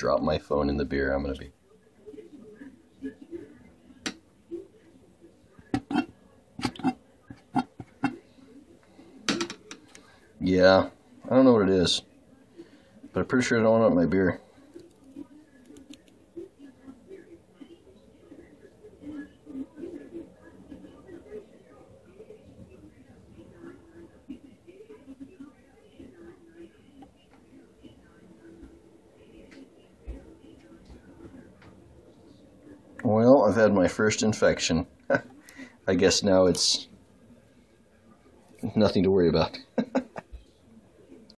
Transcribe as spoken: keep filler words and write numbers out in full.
drop my phone in the beer, I'm going to be... Yeah, I don't know what it is, but I'm pretty sure I don't want it in my beer. Well, I've had my first infection. I guess now it's nothing to worry about.